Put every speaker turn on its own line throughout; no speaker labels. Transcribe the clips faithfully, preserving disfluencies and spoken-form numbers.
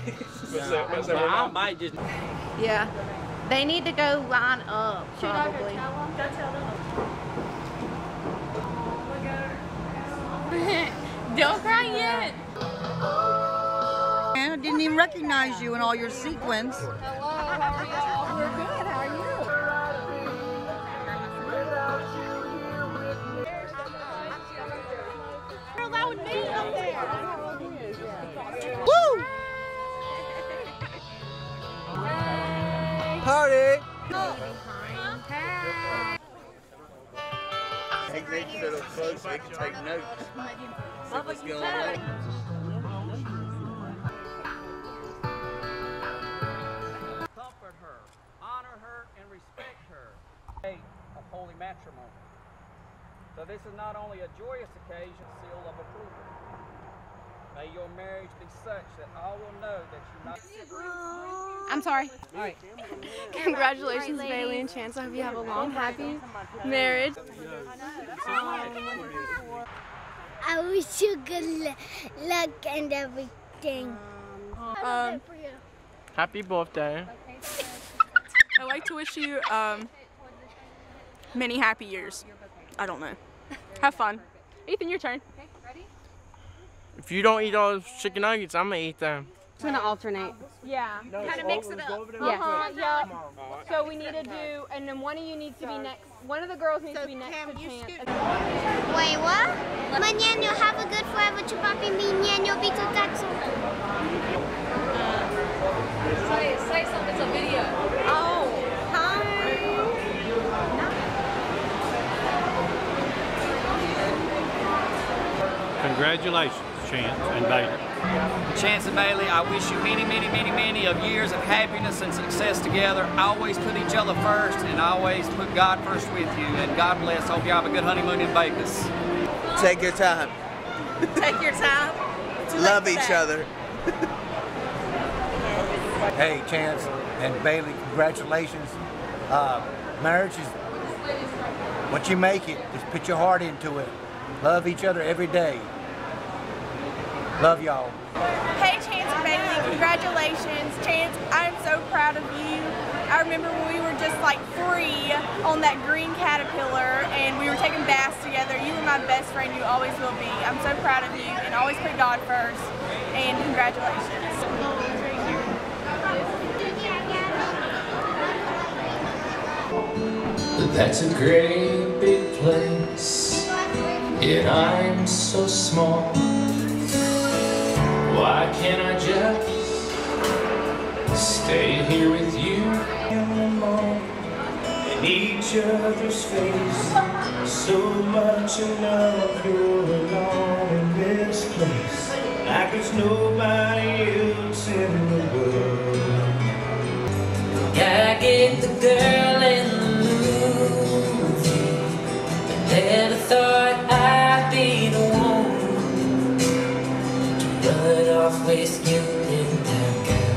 No, I might just.
Yeah. They need to go line up, probably.
Don't cry yet.
I didn't even recognize you in all your sequins.
Hello, how are y'all? We're good, how are you? Girl, that would be up there.
Woo!
Party!
Take these little close so they can take notes. See what's going on.
Comfort her, honor her, and respect her. Day of holy matrimony. So this is not only a joyous occasion, seal of approval. May your marriage be such that all will know that you're not.
I'm sorry.
All right.
Congratulations, Bailey and Chance. I hope you have a long, happy marriage.
I wish you good luck and everything.
Um,
Happy birthday.
I'd like to wish you um, many happy years. I don't know. Have fun. Ethan, your turn.
If you don't eat all those chicken nuggets, I'm gonna eat them.
It's gonna alternate. Yeah.
Kind of mix it up.
Uh-huh, yeah. So we need to do, and then one of you needs to be next. One of the girls needs to be next to Chance.
Wait, what? Mañana, have a good forever to papi, mañana, be to taxo.
Say, say something, it's a video.
Oh, hi.
Congratulations, Chance and Bailey.
Chance and Bailey, I wish you many, many, many, many of years of happiness and success together. Always put each other first and always put God first with you. And God bless. Hope you have a good honeymoon in Vegas.
Take your time.
Take your time.
Love each other.
Hey, Chance and Bailey, congratulations. Uh, marriage is what you make it. Just put your heart into it. Love each other every day. Love y'all.
Hey, Chance and Bailey, congratulations. Chance, I'm so proud of you. I remember when we were just like three on that green Caterpillar and we were taking baths together. You were my best friend, you always will be. I'm so proud of you and always put God first. And congratulations.
That's a great big place, yet I'm so small. Why can't I just stay here with you? In each other's face, so much in love, you're alone in this place, like there's nobody else in the world. Gotta get the girl in the movie. Never thought I'd be the one to run off with you in that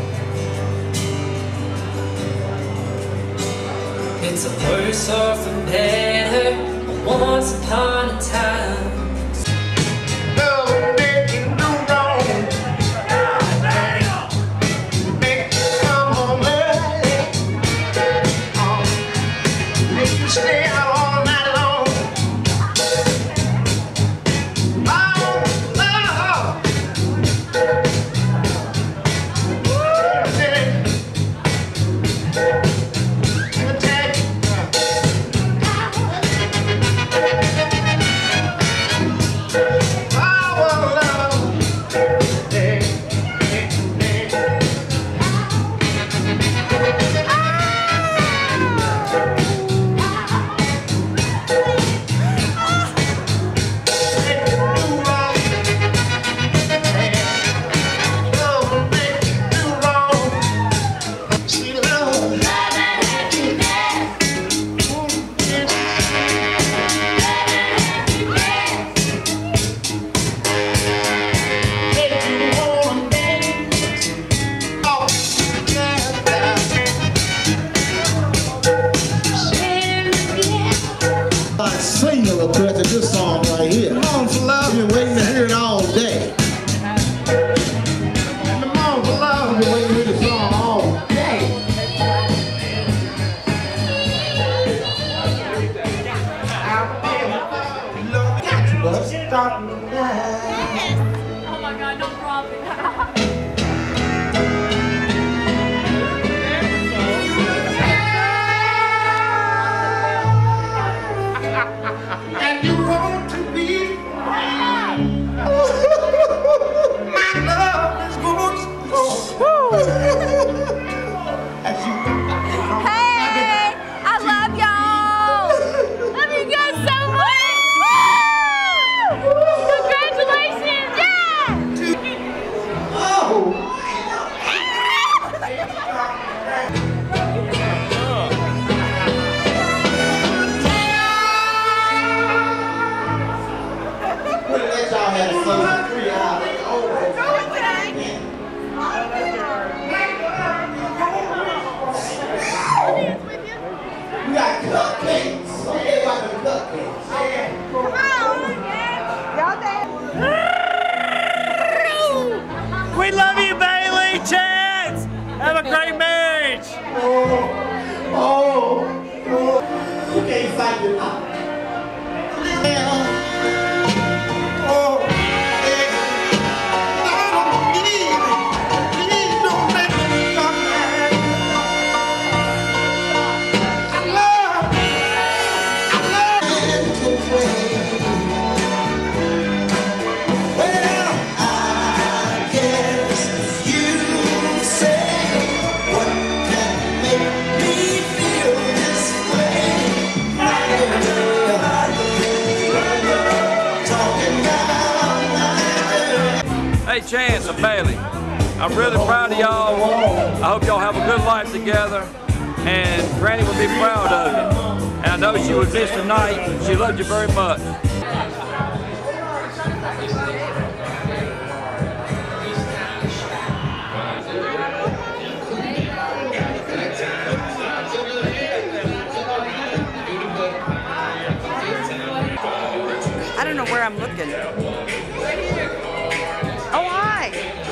gown. It's a worse off and better once upon a time. Stay out all night long. Oh, oh.
Hey, I love y'all. Love you guys so much. Woo! Congratulations, yeah.
Let y'all have some three hours. We got cupcakes. Everybody got cupcakes. Come on. Y'all dance.
We love you, Bailey. Chance. Have a great marriage.
Oh, oh, oh. You can't fight it out.
Hey, Chance and Bailey, I'm really proud of y'all. I hope y'all have a good life together, and Granny would be proud of you. And I know she would miss tonight. She loved you very much.
I don't know where I'm looking. Oh, hi.